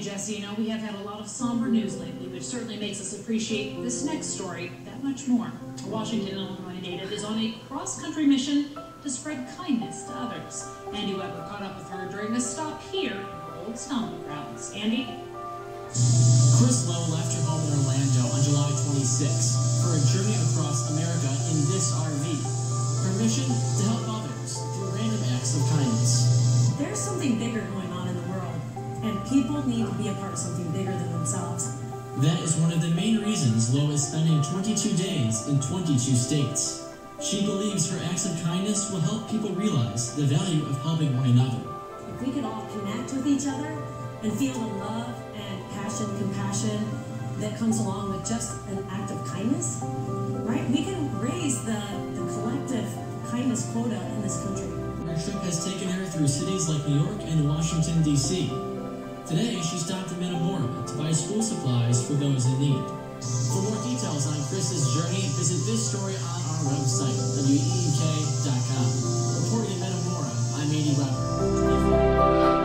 Jesse. You know, we have had a lot of somber news lately, which certainly makes us appreciate this next story that much more. A Washington, Illinois native is on a cross-country mission to spread kindness to others. Andy Weber caught up with her during a stop here in her old stomping grounds. Andy? Chris Lowe left her home in Orlando on July 26 for a journey across America in this RV. Her mission, to help others through random acts of kindness. There's something bigger going on in the world, and people need to be a part of something bigger than themselves. That is one of the main reasons Lowe is spending 22 days in 22 states. She believes her acts of kindness will help people realize the value of helping one another. If we could all connect with each other and feel the love and passion, compassion that comes along with just an act of kindness, right? We can raise the collective kindness quota in this country. Her trip has taken her through cities like New York and Washington, D.C. Today, she stopped in Metamora to buy school supplies for those in need. For more details on Chris's journey, visit this story on our website, week.com. Reporting in Metamora, I'm Andy Weber.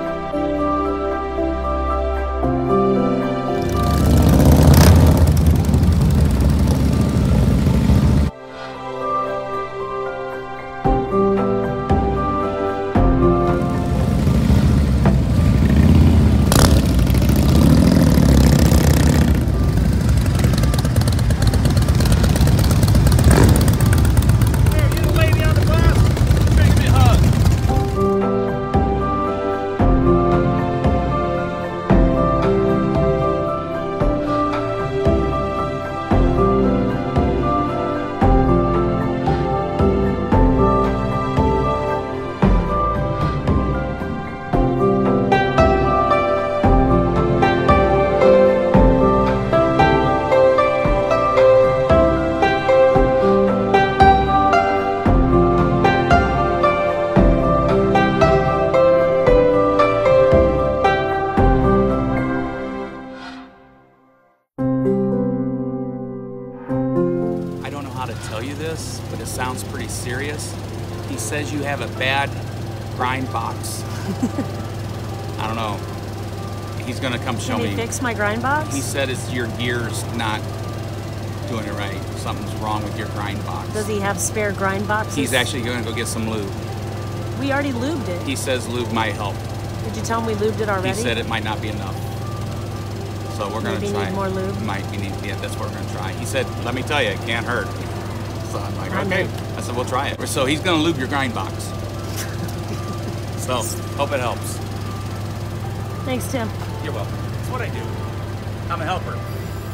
But it sounds pretty serious. He says you have a bad grind box. I don't know. He's gonna come show me. Can he fix my grind box? He said it's your gears not doing it right. Something's wrong with your grind box. Does he have spare grind boxes? He's actually gonna go get some lube. We already lubed it. He says lube might help. Did you tell him we lubed it already? He said it might not be enough. So we're gonna try. Maybe need more lube? Might be need, yeah, that's what we're gonna try. He said, let me tell you, it can't hurt. So I'm like, okay. I said, we'll try it. So he's gonna lube your grind box. So, hope it helps. Thanks, Tim. You're welcome. That's what I do. I'm a helper.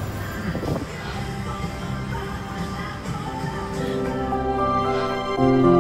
Thank you.